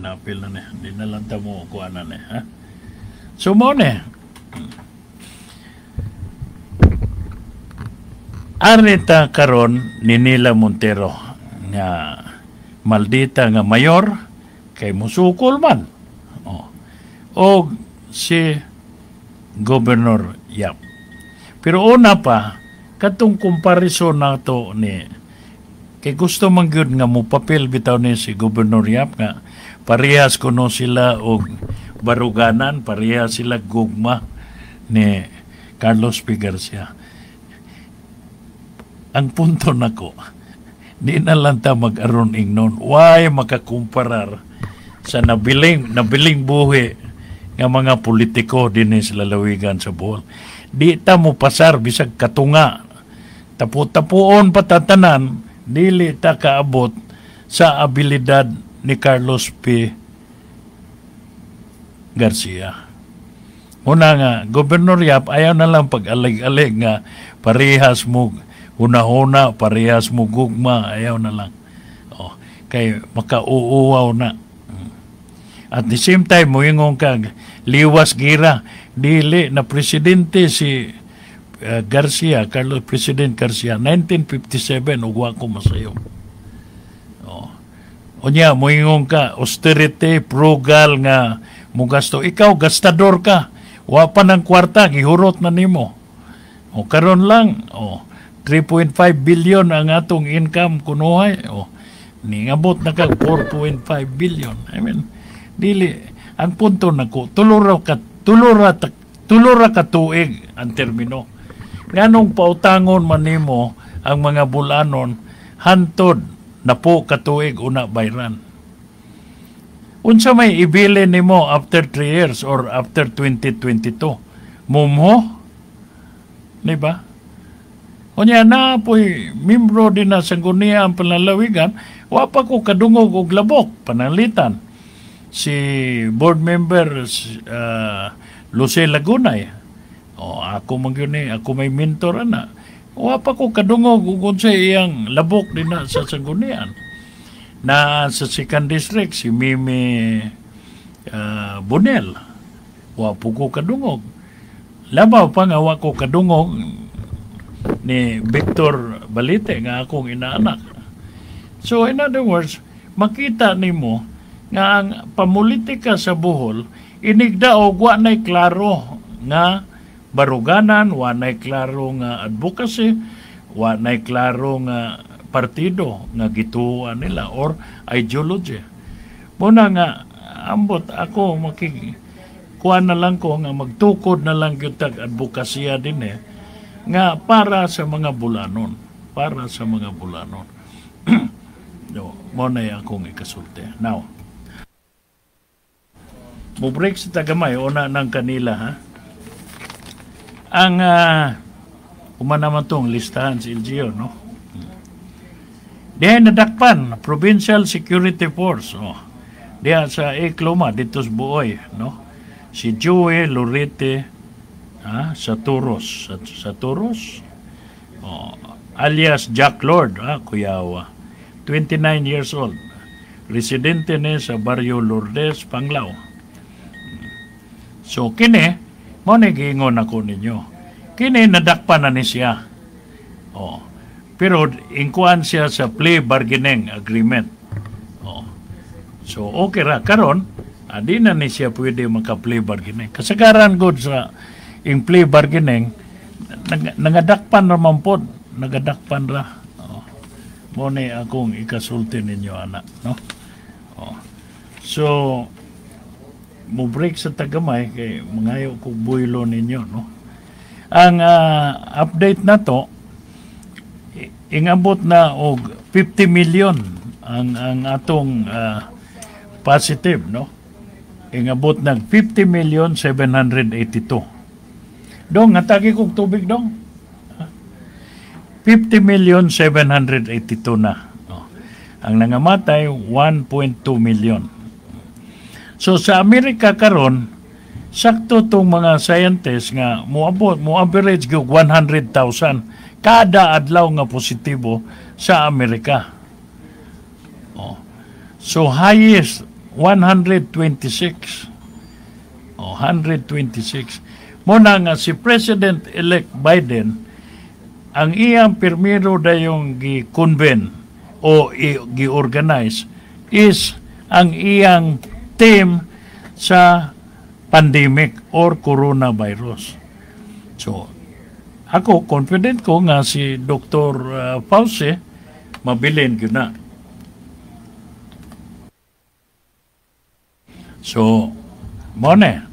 napil na ne. Di na lang tamo kuha na ne. Ha? So mo ne. Arita karon ni Nila Montero nga maldita nga mayor kay musukol man. O si Governor Yap. Pero una pa, katong comparison na to ni kay gusto man gyud nga mo papel bitaw ni si Governor Yap nga parehas kuno sila og baruganan, parehas sila gugma ni Carlos P. Garcia. Ang punto nako, di na lang ta mag-aron ingnon, why makakumparar sa nabiling buhi nga mga politiko din sa lalawigan sa Bohol. Di ta mo pasar bisag katunga. Tapu-tapuon patatanan, dili ta kaabot sa abilidad ni Carlos P. Garcia. Una nga, Governor Yap, ayaw na lang pag-alig-alig nga parehas mo una-una, parehas mo gugma, ayaw na lang. Kay makauuwaw na. At the same time, moingong kag liwas gira, dili na presidente si President Garcia, 1957, ugwa ko masayo. Unya, moingong ka, austerity, frugal nga, mugasto. Ikaw, gastador ka. Wa pa ng kwarta, gihurot na nimo. Karon lang, 3.5 billion ang atong income kunuhay. Ningabot na ka 4.5 billion. I mean, dili, ang punto na ko, tulura ka tuig ang termino. Nganong pautangon man nimo ang mga bulanon, hantod na po katuig una bayran. Unsa may ibili nimo after 3 years or after 2022? Mumho? Diba? Unya na po'y membro din na sangguniya ang panlalawigan, wa pa ko kadungog og labok, panalitan. Si board member Luce Lagunay, ako magyuni, ako may mentor na. Wa pa ko kadungog kung sa iyang labok din na sa sanggunian. Na sa 2nd district, si Mimi Bonel, wa po ko kadungog. Labaw pa nga wa ko kadungog ni Victor Balite nga akong inaanak. So in other words, makita nimo nga ang pamulitika sa Bohol inigda og wa nay klaro nga baruganan, wa nay klaro nga advocacy, wa nay klaro nga partido nga gituan nila or ideology. Muna nga ambot ako kuha na lang ko nga magtukod na lang gyud tag advokasya din nga para sa mga bulanon, para sa mga bulanon. No, mo na akong ikasulti. Now, mo break sa tagamay una ng kanila ha. Ang uma naman tong listahan si LGO, no? Diyan nadakpan Provincial Security Force, diyan sa Ekloma dito sa Buoy, no? Si Joey Lorete sa Turos, sa Turos, alias Jack Lord, Kuyawa, 29 years old, residente ne sa Barrio Lourdes, Panglao. So kini mo nagingon ako ninyo, kini nadakpan na ni siya, pero inkuan siya sa plea bargaining agreement. So okay ra karon, di na ni siya pwede maka-plea bargaining. Kasagaran good sa in plea bargaining, nagadakpan naman po, nagadakpan ra. Mo ni akong ikasulti ninyo anak, no? So mo break sa tagamay kay mangayo ko buylo ninyo, no? Ang update na to ingabot na og 50 million ang atong positive, no? Ingabot ng 50,782,000. Dong, natagi kong tubig dong. 50,782,000 na. Ang nangamatay 1.2 million. So sa Amerika karon, sakto tong mga scientists nga mo average gyud 100,000 kada adlaw nga positibo sa Amerika. So highest 126. 126. Muna nga si President-elect Biden, ang iyang pirmiro dayong gi-convene o gi-organize is ang iyang team sa pandemic or coronavirus. So, ako, confident ko nga si Dr. Fauci, mabilin yun na. So, mone,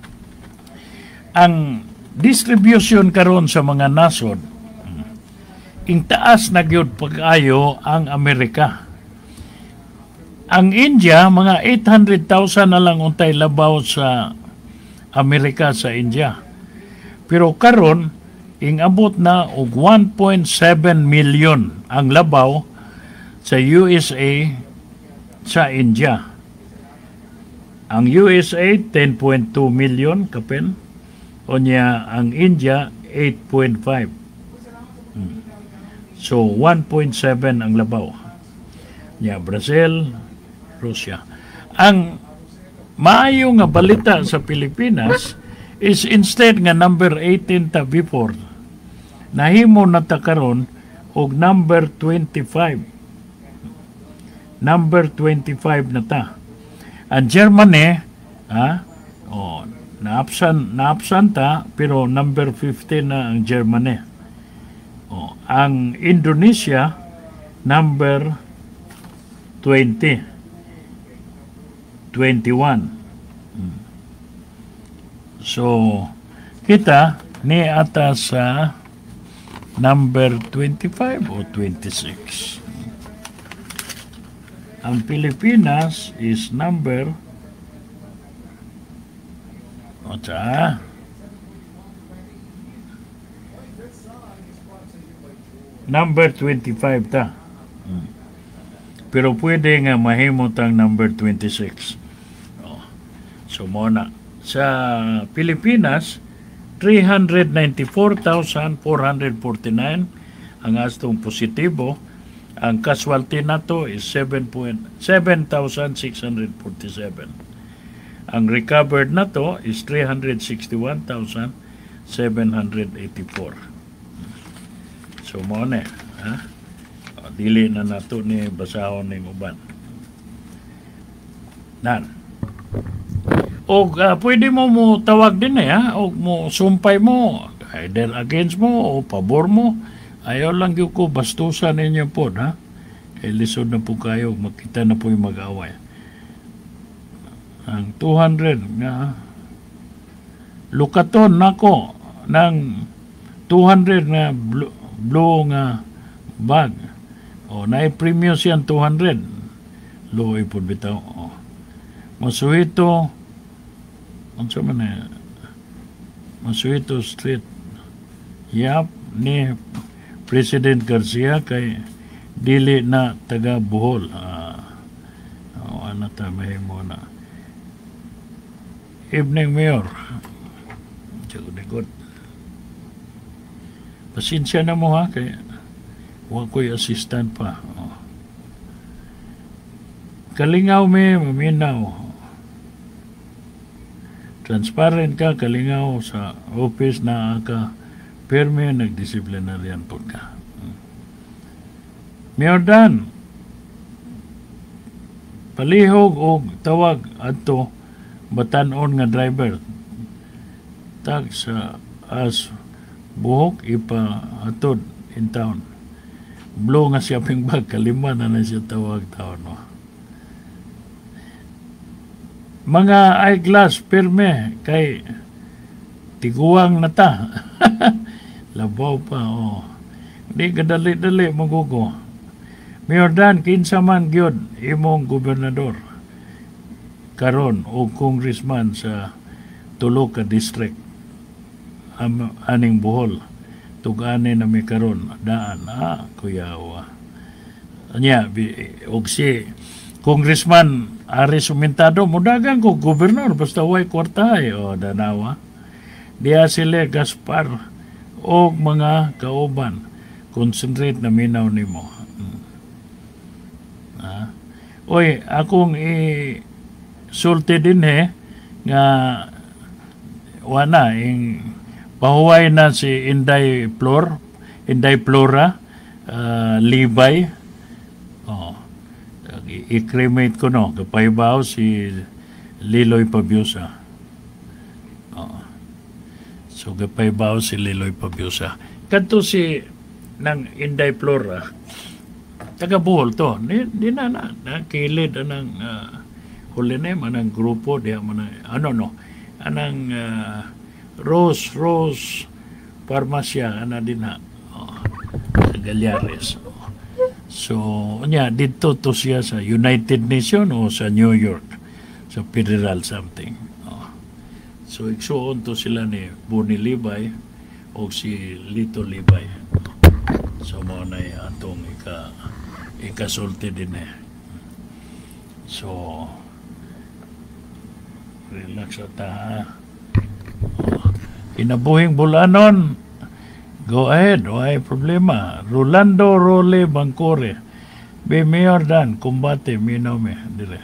ang distribution karon sa mga nasod, ing taas na gyud pag-ayo ang Amerika. Ang India, mga 800,000 na lang untay labaw sa Amerika sa India. Pero karon ing abot na og 1.7 million ang labaw sa USA sa India. Ang USA 10.2 million kapen, o niya ang India 8.5. So 1.7 ang labaw. Niya Brazil, Russia. Ang maayo nga balita sa Pilipinas is instead nga number 18 ta before, nahimo na ta karon og number 25. Number 25 na ta. Ang Germany, naapsan ta, pero number 15 na ang Germany. Ang Indonesia, number 20. 21. So, kita ni ata sa number 25 o 26. Ang Pilipinas is number number 25 ta. Pero pwede nga mahimot ang number 26. So muna sa Pilipinas 394,449 ang astong positibo. Ang casualty nato is 7,647. Ang recovered nato is 361,784. So mo na, dili na nato ni basahon ning uban. Nan. O pwede mo tawag din o mo sumpay mo, either against mo o pabor mo. Ayaw lang yung ko, bastusan ninyo po, ha? Kaya lisod na po kayo, makita na po yung mag-away. Ang 200 nga, lukaton nako ng 200 na blue nga bag. Na-premium siyang 200. Low ipod bitaw. Masuhito, Masuhito Street. Yap, ni President Garcia kay dili na taga Bohol. Ano tamay mo na. Evening, Mayor. Pasensya na mo ha, kay huwag ko'y assistant pa. Kalingaw maminaw. Transparent ka, kalingaw sa office na ka. Perme, nagdisiplinaryan po ka. Mayor Dan, palihog o tawag ato batanon nga driver. Tag sa as buhok ipa-atod in town. Blow nga siya ping bag, kalima na siya tawag taon. No? Mga eyeglass, perme, kay tiguang na ta. Labaw pa, Di kadali-dali magugo. Mayor Dan, kinsa man gyud imong gobernador karon o congressman sa tulo ka district aning Bohol. Tugane na mi karon daan kuyawa. Anya og si congressman Ari Sumentado mudagan ko gobernador basta way kwartahe danawa. Diya sila Gaspar o mga kauban concentrate na minaw nimo. Oy, akong sulti din nga wana pahuway na si Inday Flora Libay. I-cremate ko kapaybaw si Liloy Pabiusa. So kapaybaw si Liloy Pabiusa. Kadto si ng Inday Flora, taga Bohol to. Di na kilid anang huli na anang grupo diya anang Rose Parmasya din na Galyares. So dito to siya sa United Nations o sa New York sa federal something. So igsuon to sila ni Boni Libay o si Lito Libay. So mo na atong ikasulti din So relax ta. Kinabuhing Bulanon, go ahead, wala problema. Rolando Role Bangcore, be mayor dan, kumbate, minome, dire.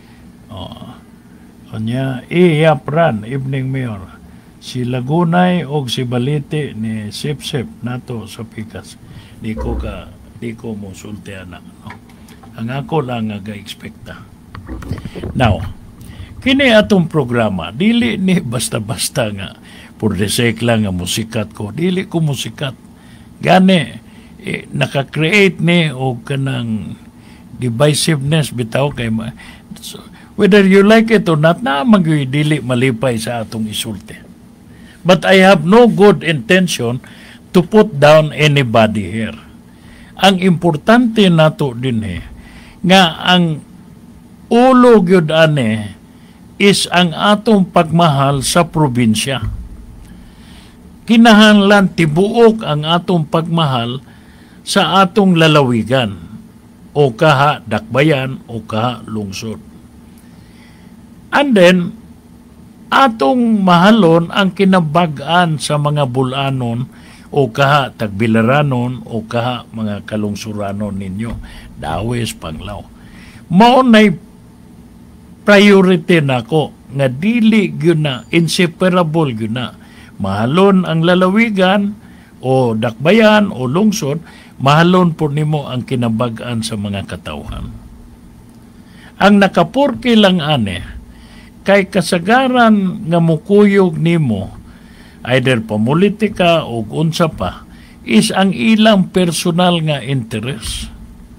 Kanya, Yapran, evening mayor. Si Lagunay o si Balite ni Sip nato sa Pikas. Di ko mo sulti anak. Ang ako lang ga-expecta. Now, kini atong programa, dili ni basta-basta nga por the sake lang nga musikat ko. Dili ko musikat. Gani, naka-create ni o kanang divisiveness bitaw kay so, whether you like it or not, na dili malipay sa atong isulti. But I have no good intention to put down anybody here. Ang importante nato din nga ang ulo gyud is ang atong pagmahal sa probinsya. Kinahanglan tibuok ang atong pagmahal sa atong lalawigan o kaha dakbayan o kaha lungsod. And then, atong mahalon ang kinabag-an sa mga Bulanon o kaha Tagbilaranon o kaha mga kalungsuranon ninyo. Dawes, Panglao. Maunay priority nako nga dili gyud na inseparable gyud na mahalon ang lalawigan o dakbayan o lungsod, mahalon po nimo ang kinabag-an sa mga katawhan. Ang nakapurki lang kay kasagaran nga mukuyog nimo either pamulitika o unsa pa is ang ilang personal nga interest.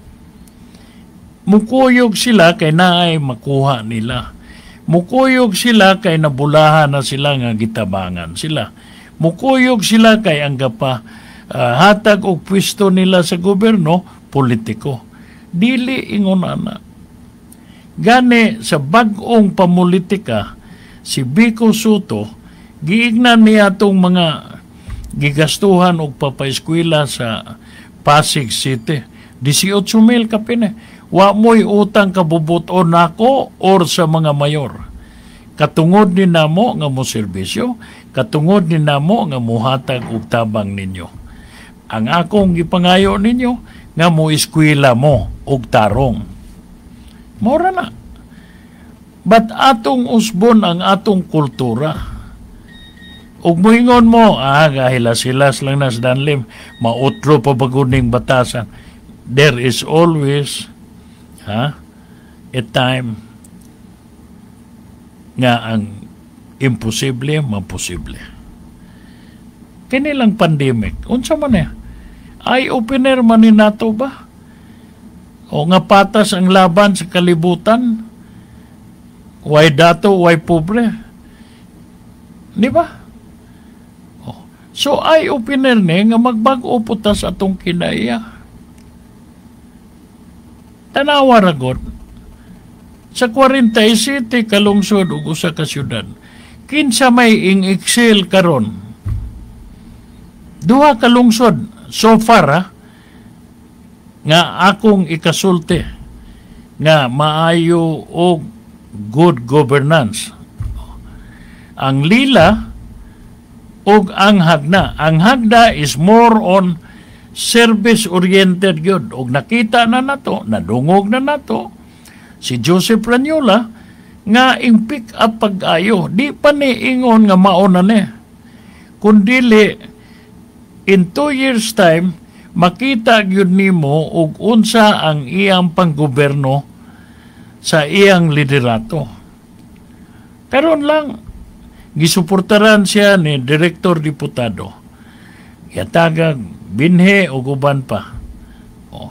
Mukuyog sila kay naay makuha nila. Mukuyog sila kay nabulahan na sila nga gitabangan sila. Mukuyog sila kay ang hatag og pwesto nila sa gobyerno, politiko. Dili ingon ana. Gani sa bag-ong pamulitika, si Vico Soto, giignan niya itong mga gigastuhan og papaeskwela sa Pasig City. 18,000 kapine. Wa mo'y utang kabubuton nako or sa mga mayor. Katungod ni namo nga mo serbisyo, katungod ni namo nga muhatag og tabang ninyo. Ang akong gipangayo ninyo nga mo eskwela mo og tarong. Mora na. But atong usbon ang atong kultura. Ug moingon mo, gahilas-hilas lang nas danlim, mautro pa baguning batasan. There is always a time nga ang imposible, maposible. Kinilang pandemic, unsa man eye-opener man ni nato ba? O nga patas ang laban sa kalibutan? Why dato, why pobre? Di ba? So eye-opener nga magbag-o putas atong kinaya. Tanawa ragot, sa 40 City kalungsod ug usa ka syudad, kinsa may excel karon. Duha ka lungsod so far nga akong ikasulti nga maayo og good governance. Ang Lila og ang Hagna. Ang Hagna is more on service-oriented yun. Og nakita na nato, nadungog na nato, si Joseph Ranyola, nga ing pick up pag-ayo. Di pa ni ingon nga mauna ni. Kundili, in 2 years time, makita gyud nimo og unsa ang iyang panggoberno sa iyang liderato. Karon lang, gisuportaran siya ni Direktor Diputado. Yatagag, binhe o guban pa. O.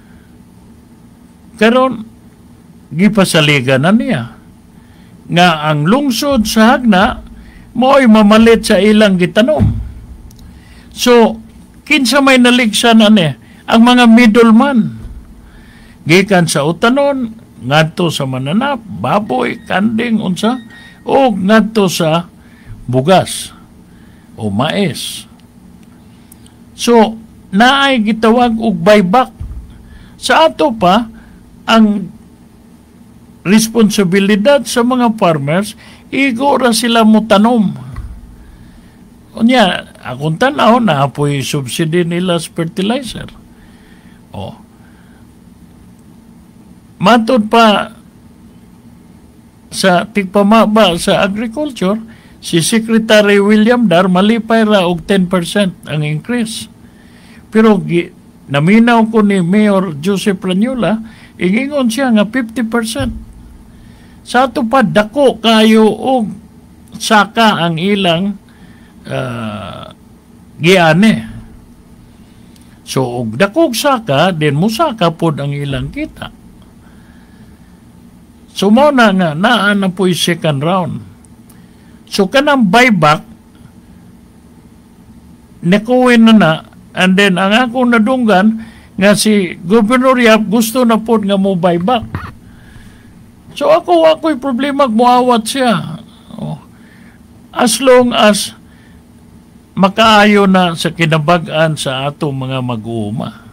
Karon, gipasaligan na niya nga ang lungsod sa Hagna mo'y mamalit sa ilang gitanom. So, kinsa may naligsan ani ang mga middleman. Gikan sa utanon, ngadto sa mananap, baboy, kanding, unsa, o ngadto sa bugas o mais. So, naay gitawag og buyback. Sa ato pa, ang responsibilidad sa mga farmers, igora sila mo tanom. Unya, akong tanaw na apoy subsidy nila sa fertilizer. O. Matod pa sa tigpamaba sa agriculture, si Secretary William Dar malipay ra og 10% ang increase. Pero naminaw ko ni Mayor Joseph Ranyola, ingingon siya nga 50%. Sa ato pa, dako kayo og saka ang ilang giane. So, og dako saka, din mo saka pod ang ilang kita. So, mo na nga, naan na po'y second round. So, kanang buyback, nakuwin na, and then, ang akong nadunggan, nga si Governor Yap gusto na pod nga mo buyback. So ako'y problema muawat siya. Oh. As long as makaayo na sa kinabag-an sa ato mga mag-uuma.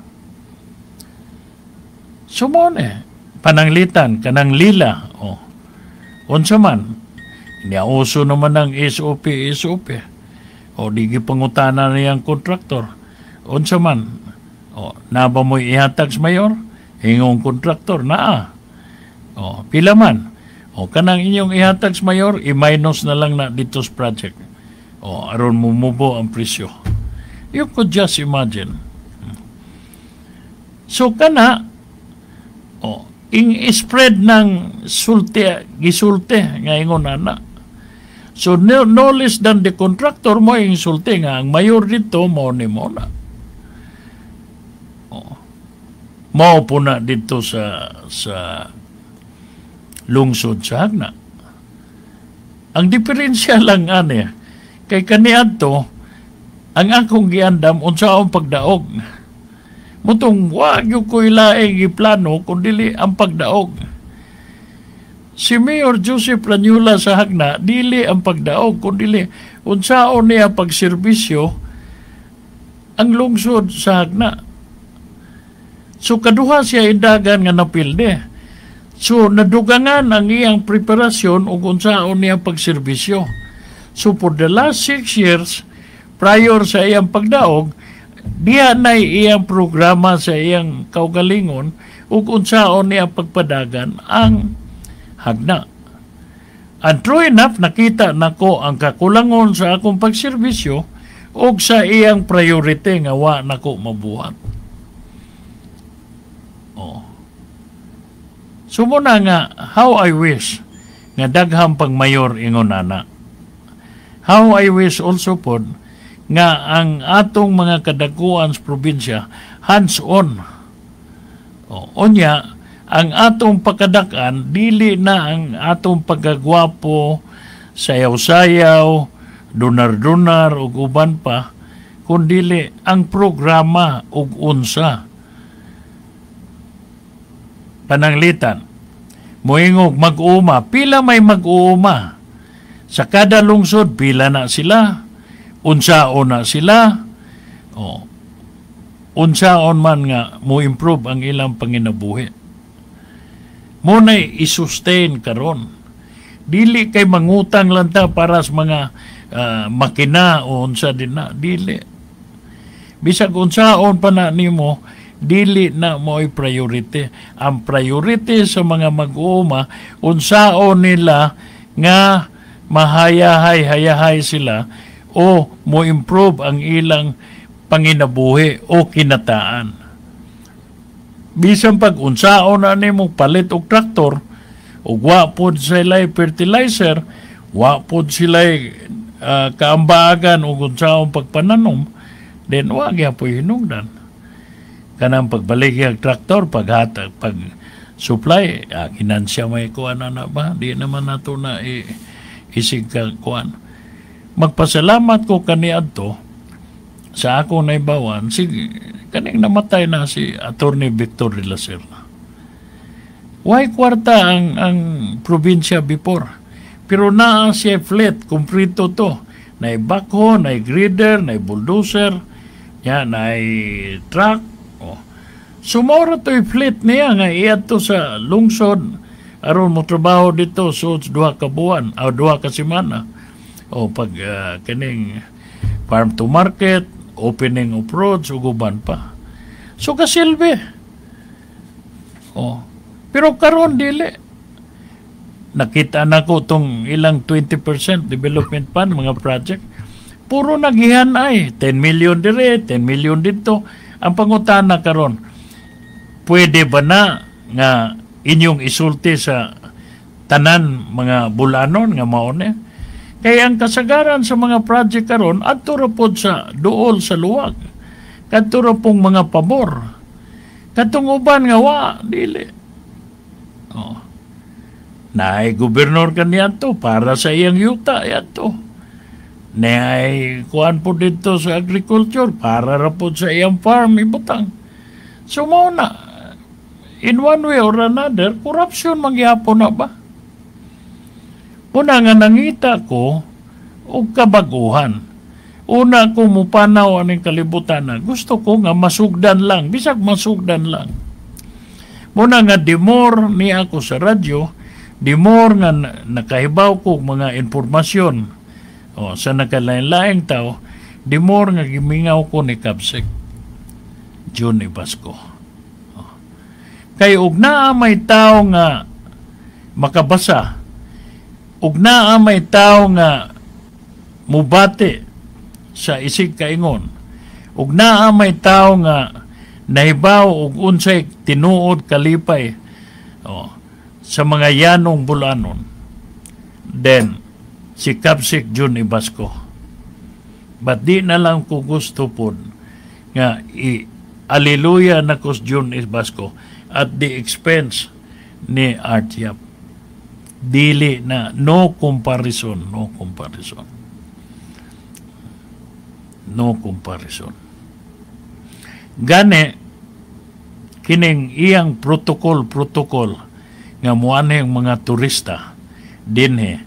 Sumone, pananglitan, kanang lila. Oh. Unsa man, niauso naman ng SOP. O di gipangutana niyang kontraktor. Unsa man, o, naba mo ihatag sa mayor, ingong kontraktor, naa. O, pila man. O, kanang inyong ihatag sa mayor, i-minus na lang na dito sa project. O, aron mumubo ang presyo. You could just imagine. So, kana, o, spread ng gisulte, nga ingon na. So, no less than the contractor mo insulte nga, ang mayor dito, mo ni mo na. O, mao po na dito sa lungsod sa Hagna. Ang diferensya lang ani kay kaniadto ang akong giandam unsaon pagdaog. Mutong wag yu ko ilaing giplano kundi ang pagdaog. Si Mayor Joseph Ranyola sa Hagna dili ang pagdaog kundi unsaon niya pagserbisyo ang lungsod sa Hagna. So kaduha siya indagan nga napilde. So, nadugangan ang iyang preparasyon o kung saan niya pagserbisyo. So, for the last 6 years, prior sa iyang pagdaog, diya na iyang programa sa iyang kaugalingon o kung saan niya pagpadagan ang Hagna. And true enough, nakita nako ang kakulangon sa akong pagserbisyo o sa iyang priority nga wa nako mabuhat. Oh. So muna nga, how I wish nga daghang pang mayor ingon ana. How I wish also pod nga ang atong mga kadakuan sa probinsya hands-on. O, onya, ang atong pagkadakan, dili na ang atong pagkagwapo, sayaw-sayaw, dunar-dunar, o uban pa, kundili ang programa ug unsa. Pananglitan, moingog mag-uuma, pila may mag-uuma. Sa kada lungsod, pila na sila, unsaon na sila, o, unsaon man nga mo improve ang ilang panginabuhi. Muna'y isustain karon. Dili kay mangutang lang ta para sa mga makina o unsa din na. Dili. Bisag unsaon pa na nimo dili na mo'y priority. Ang priority sa mga mag-uuma, unsaon nila nga mahayahay sila o mo improve ang ilang panginabuhi o kinataan. Bisan pag unsaon na nimo palit og traktor, ug wa pod sila fertilizer, wa pod sila kaambagan o unsaon pagpananom, then wa gyapon hinungdan. Kanang pagbalik ang traktor, pag supply, kinansya may kuan na ba? Di naman nato na isig kuan. Magpasalamat ko kaniadto sa ako na ibawan, kaning namatay na si Attorney Victor de la Serna. Why kwarta ang probinsya before? Pero naa siya fleet, kumprito to. Na backhoe, na grader, na bulldozer, na truck. Sumora to fleet niya nga iyad to sa lungsod aron mo trabaho dito so 2 ka buwan o 2 ka semana o pag kaning farm to market, opening of roads o guban pa. So kasilbi. Pero karon dili. Nakita na ko tong ilang 20% development fund mga project. Puro nagihan ay 10 million dire, 10 million dito. Ang pangutana karon, pwede ba na nga inyong isulti sa tanan mga bulanon nga maone? Kaya ang kasagaran sa mga project karon adto ra pod sa duol sa luwag. Kadto ra pong mga pabor. Katong uban nga wa dili. Naay gobernador kaniadto para sa iyang yuta yato. Naay kuan po dito sa agriculture para ra pod sa iyang farm ibutang. So mao na in one way or another, corruption mangyapon na ba? Una nga nangita ko og kabaguhan. Una ko mupanaw aning kalibutan na gusto ko nga masugdan lang, bisag masugdan lang. Muna nga dimor ni ako sa radyo, dimor nga nakahibaw ko mga informasyon sa nakalain-laing tao, dimor nga gimingaw ko ni Kabsek June Basco. Kay ug naa may tao nga makabasa, ug naa may tao nga mubati sa isig kaingon, ug naa may tao nga nahibaw ug unsay tinuod kalipay sa mga yanong bulanon, then si Kabsek June Basco. But di na lang ko gusto po nga aleluya na ko June Basco at the expense ni Art Yap. Dili na, no comparison. Gani, kining iyang protocol nga muanheng mga turista dinhe,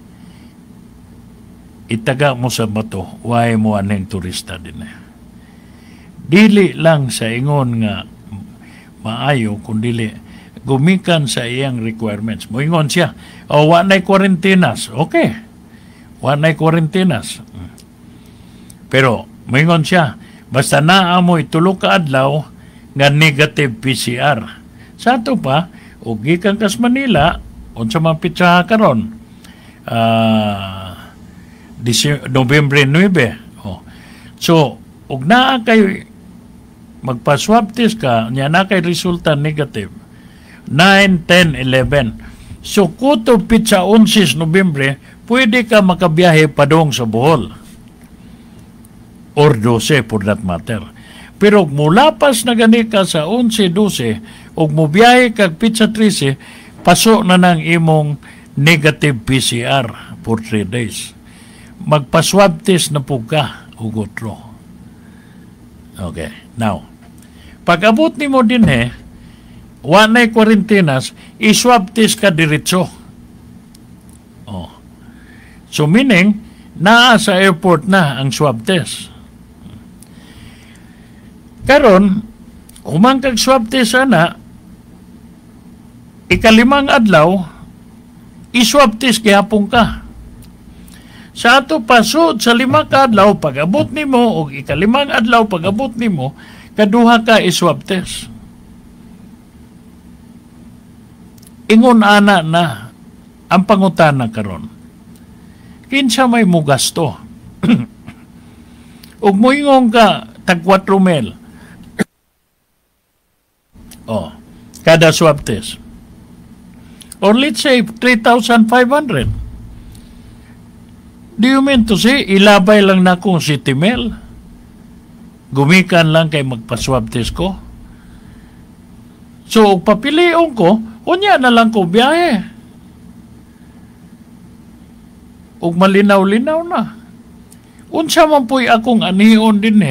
itaga mo sa bato, why muanheng turista dinhe. Dili lang sa ingon nga maayo kundili gumikan sa iyang requirements. Moingon siya, wa na'y quarantinas. Okay. Wa na'y quarantinas. Pero moingon siya, basta naamoy tulo ka adlaw nga negative PCR. Sa ato pa, og gikan kas Manila, unsa man pitsa karon? Nobyembre 9. So, og naa kay magpa-swab test ka, niya na kay resulta negative. 9, 10, 11. So, kuto pitsa 11 Nobyembre, pwede ka makabiyahe padong sa Bohol. Or 12 for that matter. Pero mula pas na gani ka sa 11, 12, og mubiyahe kag pitsa 13, paso na ng imong negative PCR for 3 days. Magpa-swab test na po ka, ugotro. Okay, now, pag-abot ni mo din wa na'y quarantinas, i-swab test ka diretso. So meaning, naa sa airport na ang swab test. Karon, humang kag swab test ana, ikalimang adlaw, i-swab test gihapon ka. Sa ato pasod sa 5 ka adlaw, pag-abot nimo o ikalimang adlaw pag-abot nimo, kaduha ka i-swab test. ingon ana na ang pangutana karon. Kinsa may mugasto? Ug moingon ka tag 4,000. Oh, kada swab test. Or let's say 3,500. Do you mean to say, ilabay lang na kong si Timel? Gumikan lang kay magpa-swab test ko? So, papilion ko, kunya na lang ko biyahe. Ug malinaw-linaw na. Unsa man po'y akong anion din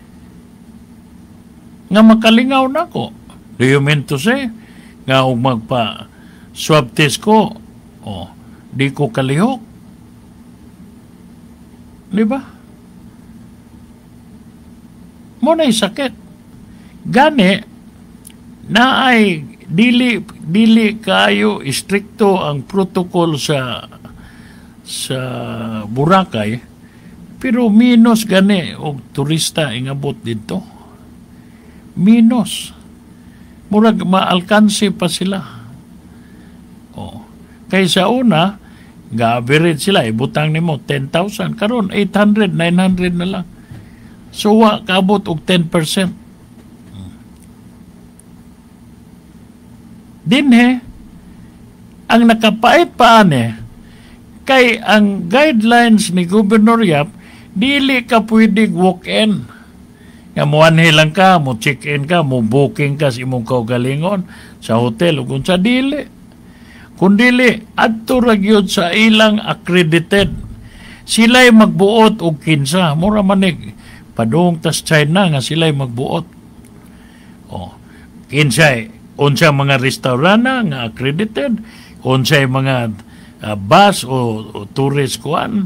nga makalingaw na ko. Do you mean to say, nga ug magpa-swab test ko, di ko kalihok? Di ba? Muna'y sakit. Gani, na ay dili kayo istrikto ang protocol sa Boracay, pero minus gani og turista ingabot dito. Minus. Murag maalkanse pa sila. Kaysa una, ga-average sila, ibutang nimo 10,000. Karon 800, 900 na lang. So, kaabot og 10%. Dinhe, ang nakapait pa kay ang guidelines ni Governor Yap, dili ka pwedeng walk-in. Nga muanhi lang ka, mo check-in ka, mo booking ka sa imong kaugalingon sa hotel o kung sa dili. Kung dili, adto ra gyud sa ilang accredited. Sila'y magbuot og kinsa. Mura manig, padung tas China nga sila'y magbuot. Kinsay, unsa mga restaurana nga accredited, unsay mga bus o tourist kuan,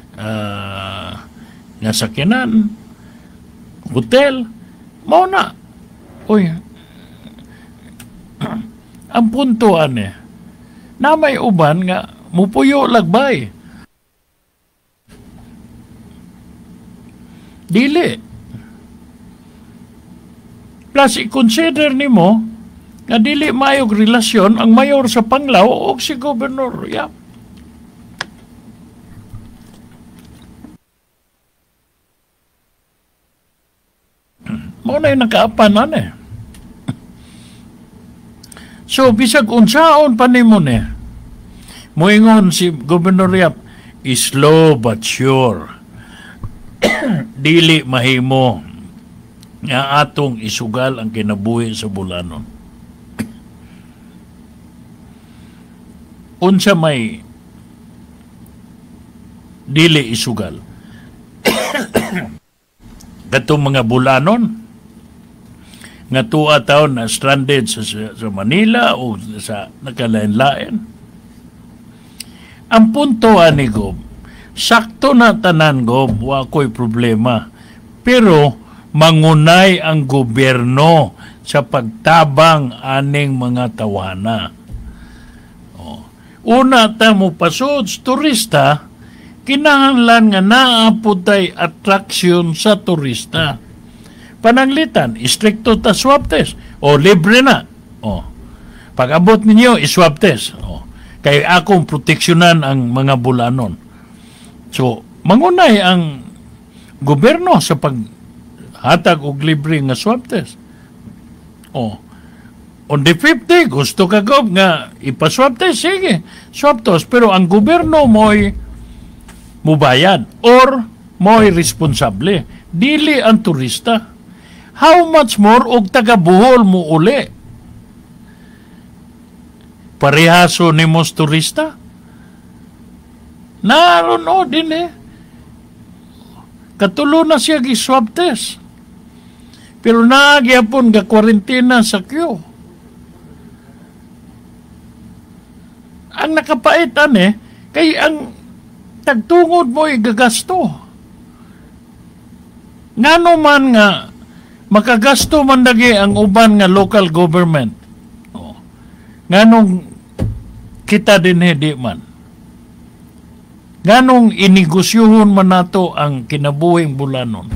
nga sakyanan, hotel, mao na. Uy, ang punto na may uban nga mupuyo lagbay. Dili. Plus, i-consider nimo nga dili mayog relasyon ang mayor sa Panglao o si Governor Yap. Mao na yung nakaapanan So, bisag unsaon pa nimo moingon si Governor Yap, slow but sure. Dili mahimo nga atong isugal ang kinabuhi sa Bulanon. Unsa may dili isugal? Katong mga Bulanon nga tuwa taon na stranded sa Manila o sa nakalain-lain. Ang punto ni Gob, sakto na tanan Gob, wa ko'y problema. Pero mangunay ang gobyerno sa pagtabang aning mga tawana. Una ta mo pasod turista, kinahanglan nga naaputay attraction sa turista. Pananglitan, istrikto ta swab test. Libre na. Pag abot ninyo, iswab test. Kaya akong proteksyonan ang mga Bulanon. So, mangunay ang gobyerno sa paghatag og libre nga swab test. On the 50, gusto ka Gob nga ipaswab test, sige, swab test. Pero ang gobyerno mo'y mubayad or mo'y responsable. Dili ang turista. How much more og taga-Bohol mo uli? Parehaso ni mos turista? Naroon din Katulo na siya gi-swab test. Pero naagyapon ga kwarentina sa Q. Ang nakapaitan kay ang tagtungod mo igagasto. Ngano man nga makagasto man lagi ang uban nga local government. Nganong kita din di man. Nganong inegosyohon man nato ang kinabuhing Bulanon.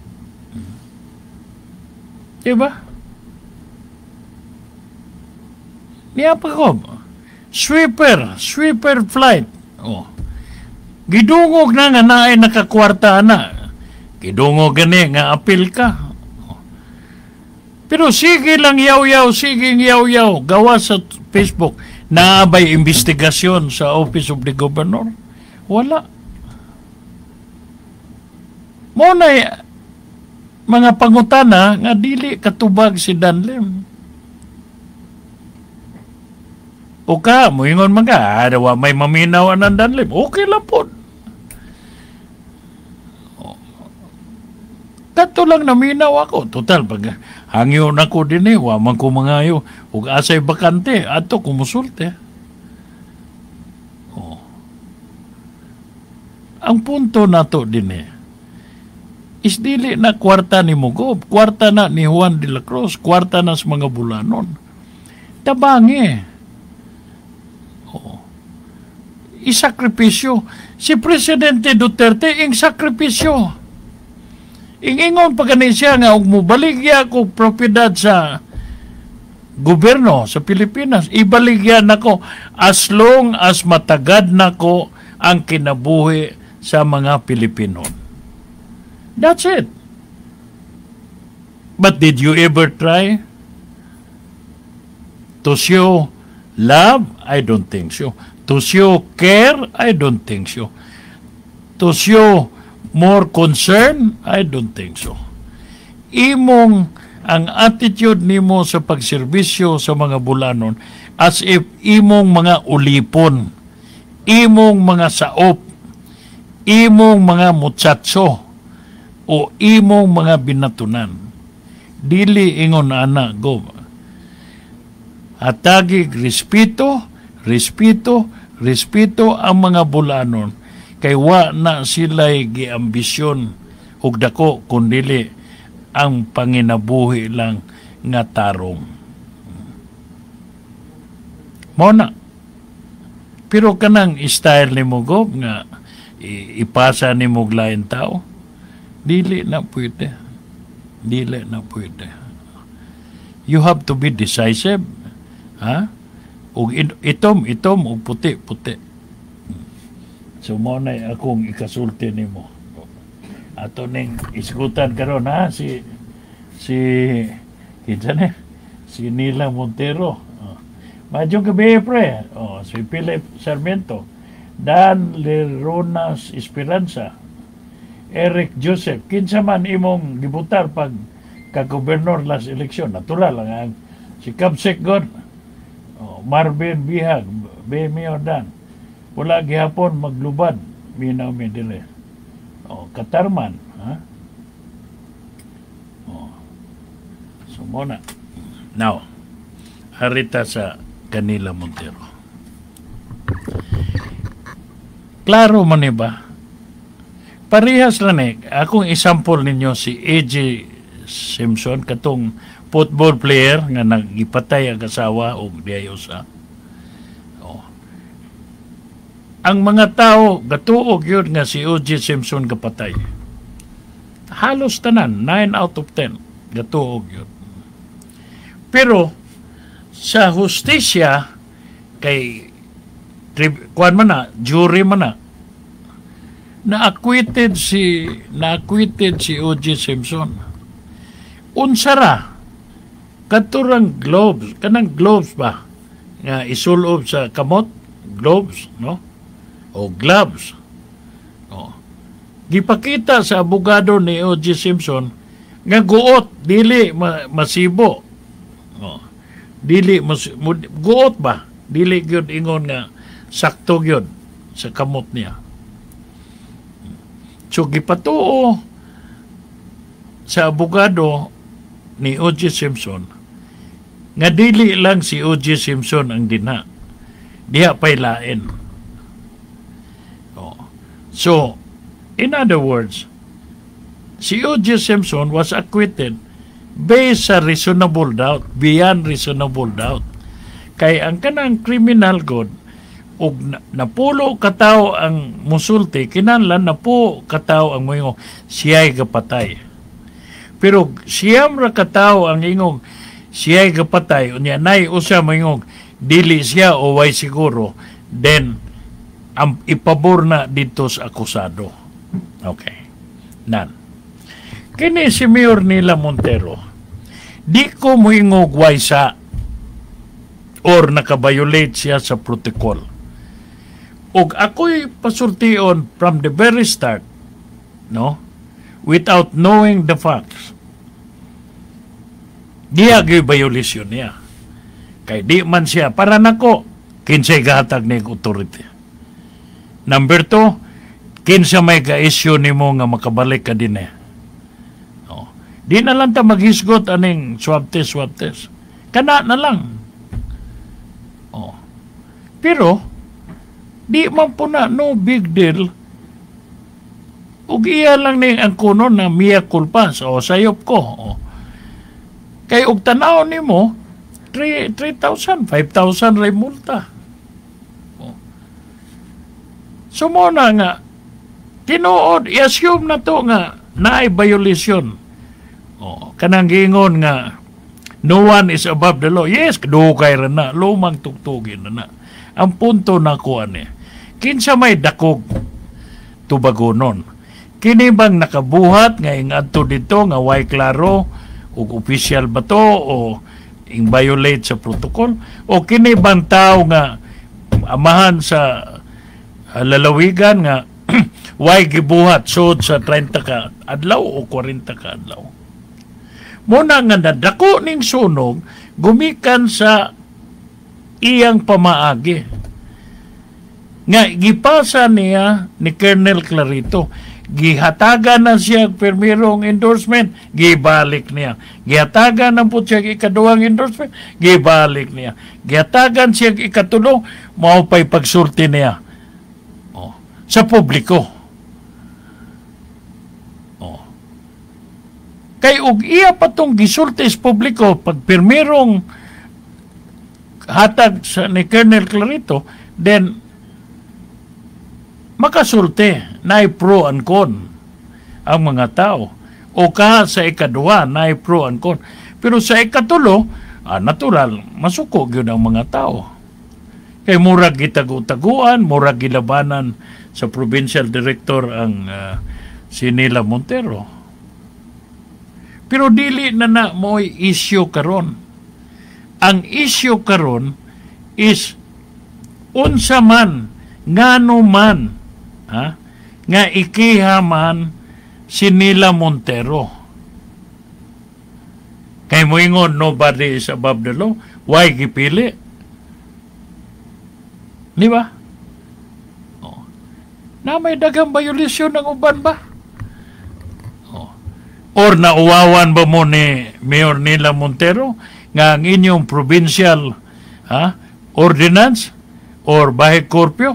Diba? Niya pa ko. Sweeper flight. Oh. Gidungog na nga naay nakakwarta na. Gidungog gani nga apil ka. Oh. Pero sige lang yaw-yaw, gawa sa Facebook. Naabay investigasyon sa Office of the Governor. Wala. Muna mga pangutana nga dili katubag si Danlim. O ka, moingon mga, adawa may maminaw ang Danlim. Okay lang po. Kato lang naminaw ako. Total, pag hangyo na ko din waman ko mga yo. Ug asay bakante, ato kumusulte. Oh. Ang punto na to din is dili na kwarta ni Mugob, kwarta na ni Juan de la Cruz, kwarta na sa mga bulanon. Tabangi. Oh. Isakripisyo. Si Presidente Duterte, ing sakripisyo. Ingon pa gani siya nga, huwag mo baligya ko propiedad sa gobyerno sa Pilipinas. Ibaligyan nako as long as matagad nako ang kinabuhi sa mga Pilipino. That's it. But did you ever try to show love? I don't think so. To show care? I don't think so. To show more concern? I don't think so. Imong ang attitude nimo sa pagserbisyo sa mga bulanon as if imong mga ulipon, imong mga saop, imong mga muchacho, o imong mga binatunan. Dili ingon ana go. Hatagig respeto ang mga bulanon kay wa na sila'y giambisyon ug dako kundili ang panginabuhi lang nga tarong. Mao na. Pero kanang style ni mo go nga ipasa ni mo lain tao, dili na pwede. Dili na pwede. You have to be decisive. Ha? Ug itom ug puti. So mo na akong ikasulti nimo. Ato ning isgutan karon ha si kinsa ni si Nila Montero. Madyo gabi pre. Si Philip Sarmiento, Dan Leronas Esperanza, Eric Joseph, kinsa man imong gibutar pag ka-gobernador last eleksyon. Natural lang ang si Kamsek God, Marvin Bihag, Bemi Ordan. Wala gihapon maglubad, minaw mi dili. Katarman, ha? So muna. Now, harita sa kanila Montero. Klaro man ba? Parehas lang akong isampol ninyo si A.J. Simpson, katong football player nga nagipatay ang asawa o diayo sa. Ang mga tao gatuog yun nga si O.J. Simpson kapatay. Halos tanan, 9 out of 10 gatuog yun. Pero sa hustisya kay kuan man na, jury man na-acquitted si O.J. Simpson. Unsara katurang kanang gloves ba nga isulob sa kamot, gloves, no? O gloves. Gipakita sa abogado ni O.J. Simpson nga guot, dili masibo. Dili guot ba? Dili gyud ingon nga sakto gyud sa kamot niya. So gipatuo sa abogado ni O.J. Simpson nga dili lang si O.J. Simpson ang dinha. Diha pay lain. So, in other words, si O.J. Simpson was acquitted based sa reasonable doubt, beyond reasonable doubt. Kay ang kanang criminal code, ug napulo katawo ang musulti, kinahanglan napo katawo ang moingong siya'y kapatay. Pero siyam ra katawo ang ingong siya'y kapatay, unya nay usa moingong dili siya o way siguro, then ang ipabor na dito sa akusado. Okay. Nan. Kini si Mayor Nila Montero, di ko muingog way sa or nakabiolate siya sa protocol. Ug ako'y pasultion from the very start, no? Without knowing the facts. Diya gyud violation niya. Kay di man siya para nako kinsay gahatag ning authority. Number 2, kinsa may ka-issue nimo nga makabalik ka din eh. No. Di na lang ta maghisgot aning swab test. Kana na lang. Oh. Pero di man po na no big deal. Ug iya lang ning ang kuno na mea culpa o sayop ko. Oh. Kay og tanaw nimo 3,000, 5,000 ray multa. Oh. So mo na nga tinuod i-assume na to nga naay violation. Oh, kanang gingon nga no one is above the law. Yes, kadukay ra na, lumang tugtugin na. Ang punto na ko ani, kinsa may dakog tubagonon. Kini bang nakabuhat nga ingadto dito nga way klaro ug official ba to o ing violate sa protocol o kini bang tao nga amahan sa lalawigan nga way gibuhat sud sa 30 ka adlaw o 40 ka adlaw. Muna nga nadako ning sunog gumikan sa iyang pamaagi nga gipasa niya ni Colonel Clarito. Gihatagan na siya permirong endorsement, gibalik niya. Gihatagan na po siya ikaduhang endorsement, gibalik niya. Gihatagan siya ikatulo, mao pa'y pagsulti niya. Oh, sa publiko. Oh. Kay ug iya pa tong gisulti sa publiko, pag permirong hatag sa ni Colonel Clarito, then makasulti na pro and con ang mga tao. O ka sa ikaduha na pro and con. Pero sa ikatulo, natural, masuko yun ang mga tao. Kay murag gitagu-taguan, murag gilabanan sa provincial director ang si Nila Montero. Pero dili na mo'y issue karon. Ang issue karon is unsa man, ngano man, nga ikihaman si Nila Montero. Kay moingon nobody is above the law, why gipili? Di ba? Oh. Na may dagang violation ng uban ba? Oh. Or nauwawan ba mo ni Mayor Nila Montero nga ang inyong provincial ordinance or bahay korpyo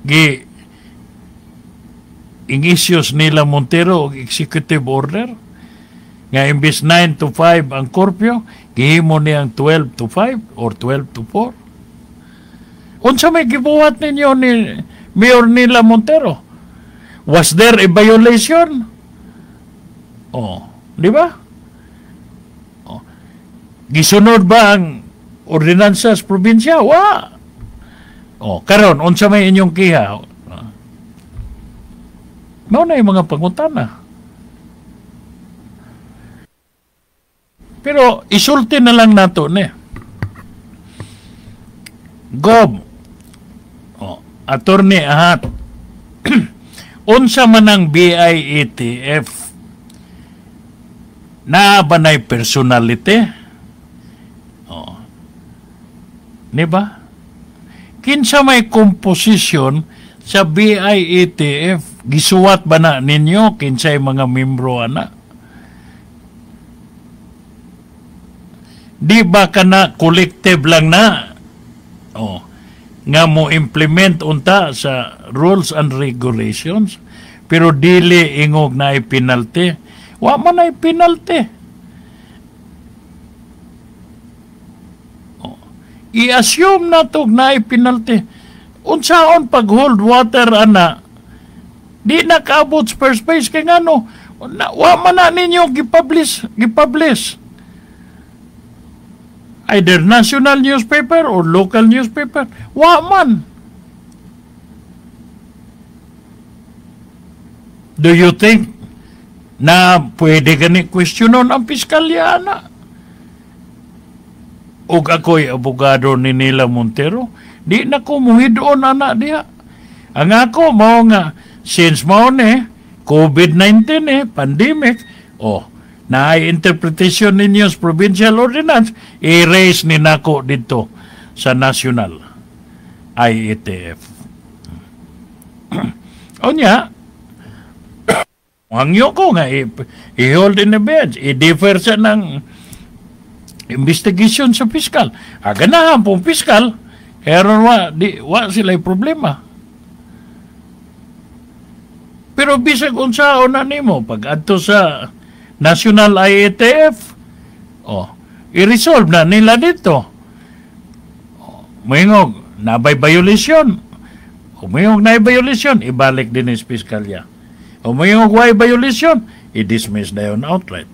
issues Nila Montero og executive order nga imbis 9 to 5 ang korpyo gihimo niyang 12 to 5 or 12 to 4. Unsa may gibuhat ninyo ni Mayor Nila Montero? Was there a violation? Oh, di ba? Oh. Gisunod ba ang ordinansa sa probinsya? Wa. Oh, karon unsa may inyong kiha? Mao na yung mga pangutana. Pero isulti na lang nato ni. Gob. Attorney Ahat. Unsa man ang BIETF na ba nay personality? Di ba? Kinsa may komposisyon sa BIETF? Gisuwat ba na ninyo kinsay mga membro ana? Di ba kana collective lang na? Nga mo implement unta sa rules and regulations pero dili ingog na penalty. Wa man ay penalty. I-assume na to na penalty. Unsaon pag hold water ana? Di nakaabot sa first base kay ngano wa man na ninyo gipublish. either national newspaper or local newspaper. Wa man. Do you think na pwede gani questionon ang piskalya na? Ug ako'y abogado ni Nila Montero, di na ko muhidon ana diha. Ang ako mao nga, since mao ni COVID-19 pandemic, na interpretation ninyo sa provincial ordinance, i-raise ni nako dito sa national IETF. Onya, hangyo ko nga i-hold in the bench, i-defer sa ng investigation sa piskal. Ganahan pong piskal, pero wa sila problema. Pero bisag unsaon na nimo pag adto sa National IETF, i-resolve na nila dito. Mayngog, nabay violation. Mayngog na violation, ibalik din sa piskalya. Mayngog way violation, i-dismiss na yun outright.